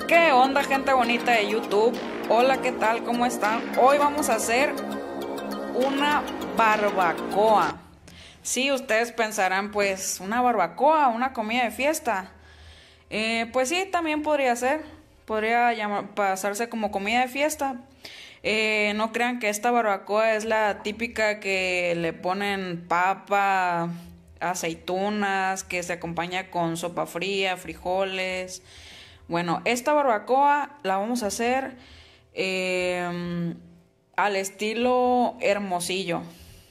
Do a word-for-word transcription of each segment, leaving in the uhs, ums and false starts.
¿Qué onda, gente bonita de YouTube? Hola, ¿qué tal? ¿Cómo están? Hoy vamos a hacer una barbacoa. Sí, ustedes pensarán, pues, una barbacoa, una comida de fiesta. Eh, pues sí, también podría ser. Podría llamar, pasarse como comida de fiesta. Eh, no crean que esta barbacoa es la típica que le ponen papa, aceitunas, que se acompaña con sopa fría, frijoles. Bueno, esta barbacoa la vamos a hacer eh, al estilo Hermosillo.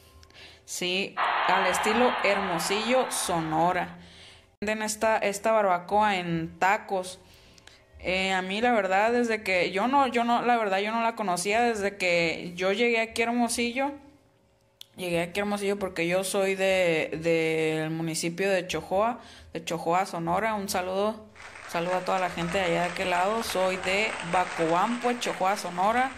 Sí, al estilo Hermosillo, Sonora. Venden esta, esta barbacoa en tacos. Eh, a mí la verdad, desde que yo no, yo no, la verdad yo no la conocía desde que yo llegué aquí a Hermosillo. Llegué aquí a Hermosillo porque yo soy de del municipio de Chojoa, de Chojoa, Sonora. Un saludo, un saludo a toda la gente de allá de aquel lado. Soy de Bacobampo, Chojoa, Sonora.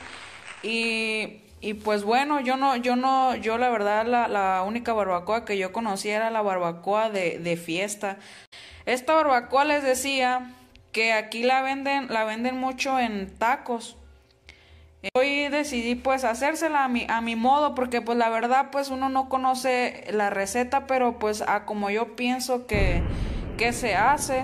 Y, y pues bueno, yo no, yo no, yo la verdad la, la única barbacoa que yo conocía era la barbacoa de, de fiesta. Esta barbacoa les decía que aquí la venden, la venden mucho en tacos. Hoy decidí pues hacérsela a mi, a mi modo, porque pues la verdad pues uno no conoce la receta, pero pues a como yo pienso que, que se hace,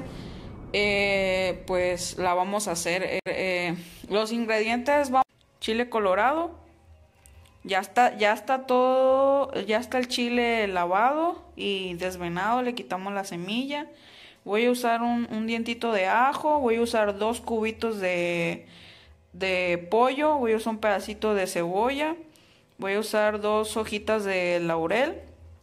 eh, pues la vamos a hacer. Eh, eh, los ingredientes: vamos, chile colorado, ya está, ya está todo, ya está el chile lavado y desvenado, le quitamos la semilla. Voy a usar un, un dientito de ajo, voy a usar dos cubitos de de pollo, voy a usar un pedacito de cebolla, voy a usar dos hojitas de laurel.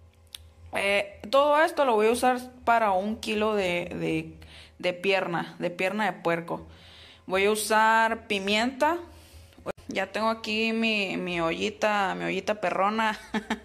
Eh, todo esto lo voy a usar para un kilo de, de, de pierna, de pierna de puerco. Voy a usar pimienta. Ya tengo aquí mi, mi ollita, mi ollita perrona,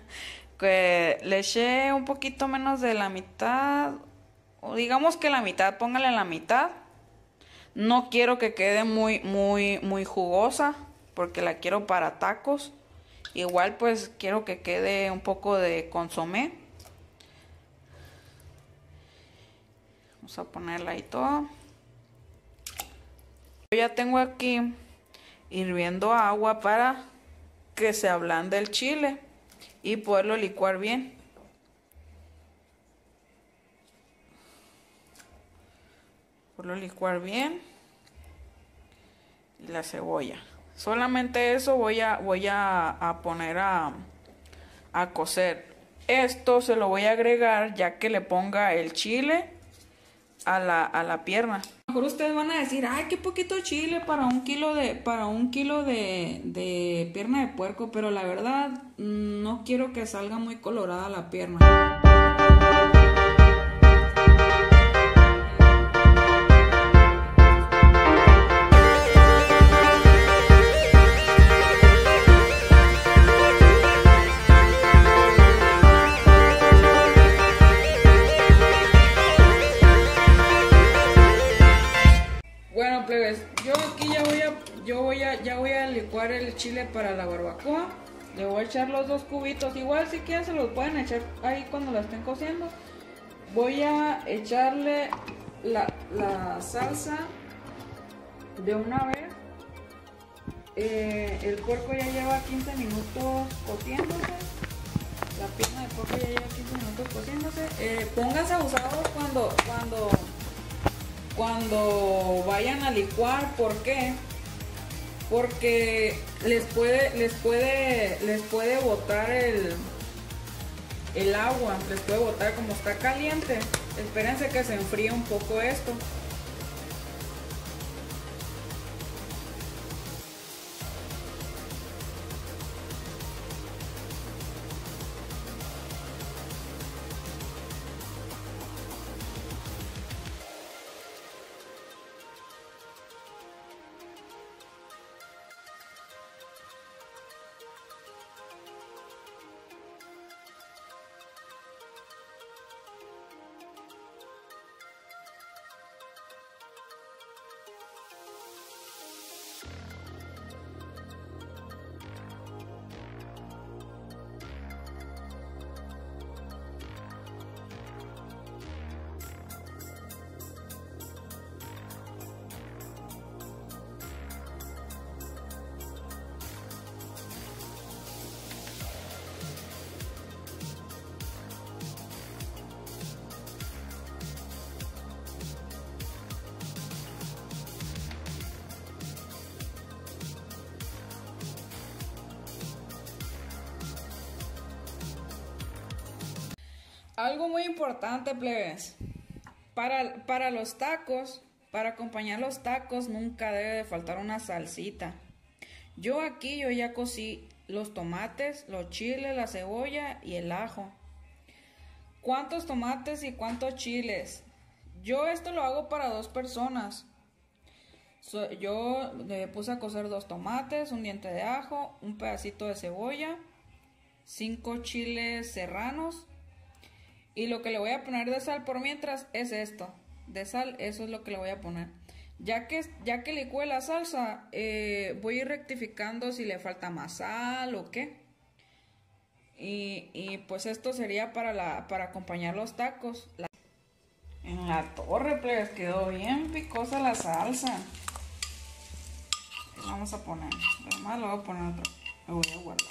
que le eché un poquito menos de la mitad, o digamos que la mitad, póngale la mitad. No quiero que quede muy, muy, muy jugosa, porque la quiero para tacos. Igual pues quiero que quede un poco de consomé. Vamos a ponerla ahí todo. Yo ya tengo aquí hirviendo agua para que se ablande el chile y poderlo licuar bien. Poderlo licuar bien. Y la cebolla. Solamente eso voy a, voy a, a poner a, a cocer. Esto se lo voy a agregar ya que le ponga el chile a la, a la pierna. A lo mejor ustedes van a decir, ay, qué poquito chile para un kilo de, para un kilo de, de pierna de puerco, pero la verdad no quiero que salga muy colorada la pierna. Bueno, plebes, yo aquí ya voy a, yo voy a, ya voy a licuar el chile para la barbacoa. Le voy a echar los dos cubitos. Igual si quieren se los pueden echar ahí cuando la estén cociendo. Voy a echarle la, la salsa de una vez. Eh, el puerco ya lleva quince minutos cociéndose. La pierna de puerco ya lleva quince minutos cociéndose. Eh, pónganse abusados cuando, cuando Cuando vayan a licuar. ¿Por qué? Porque les puede, les puede, les puede botar el, el agua, les puede botar como está caliente. Espérense que se enfríe un poco esto. Algo muy importante, plebes. Para, para los tacos, para acompañar los tacos nunca debe de faltar una salsita. Yo aquí yo ya cocí los tomates, los chiles, la cebolla y el ajo. ¿Cuántos tomates y cuántos chiles? Yo esto lo hago para dos personas. So, yo le puse a cocer dos tomates, un diente de ajo, un pedacito de cebolla, cinco chiles serranos. Y lo que le voy a poner de sal por mientras es esto. De sal, eso es lo que le voy a poner. Ya que, ya que licué la salsa, eh, voy a ir rectificando si le falta más sal o qué. Y, y pues esto sería para, la, para acompañar los tacos. La... En la torre, pues quedó bien picosa la salsa. Vamos a poner, además lo voy a poner otro, lo voy a guardar.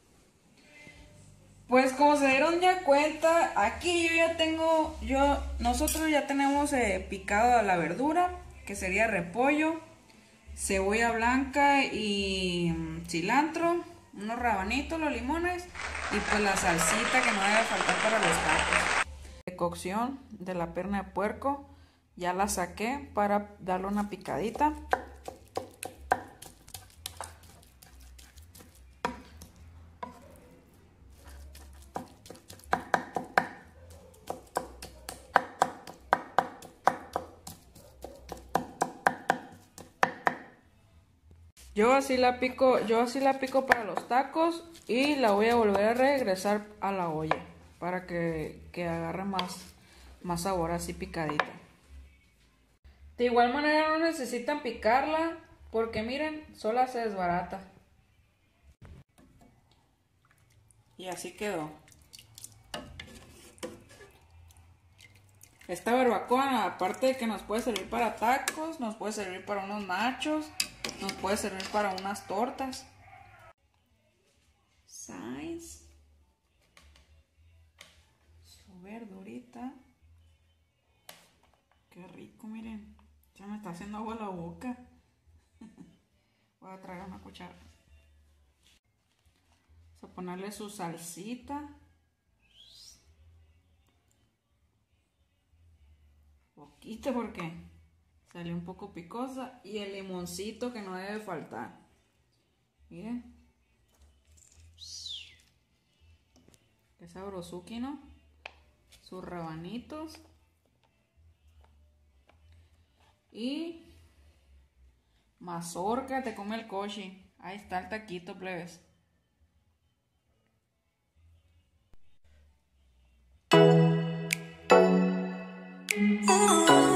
Pues como se dieron ya cuenta, aquí yo ya tengo, yo, nosotros ya tenemos eh, picado la verdura, que sería repollo, cebolla blanca y um, cilantro, unos rabanitos, los limones y pues la salsita que no debe faltar para los tacos. De cocción de la pierna de puerco, ya la saqué para darle una picadita. Yo así la pico, yo así la pico para los tacos y la voy a volver a regresar a la olla para que, que agarre más, más sabor así picadita. De igual manera no necesitan picarla porque miren, sola se desbarata. Y así quedó. Esta barbacoa, aparte de que nos puede servir para tacos, nos puede servir para unos nachos. Nos puede servir para unas tortas. Size. Su verdurita. Qué rico, miren. Ya me está haciendo agua la boca. Voy a traer una cuchara. Vamos a ponerle su salsita. Poquito porque salió un poco picosa. Y el limoncito que no debe faltar. Miren. Qué sabrosuki, ¿no? Sus rabanitos. Y mazorca, te come el cochi. Ahí está el taquito, plebes. Oh.